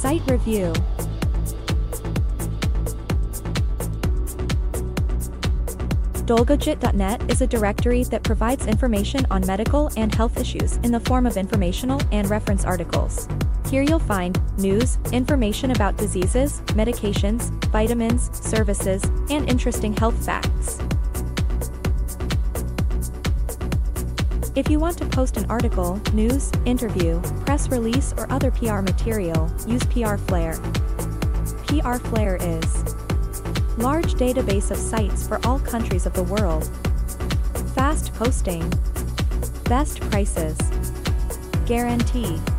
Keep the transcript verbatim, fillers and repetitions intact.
Site review. Dolgojit dot net is a directory that provides information on medical and health issues in the form of informational and reference articles. Here you'll find news, information about diseases, medications, vitamins, services, and interesting health facts. If you want to post an article, news, interview, press release or other P R material, use P R Flare. P R Flare is large database of sites for all countries of the world. Fast posting. Best prices. Guarantee.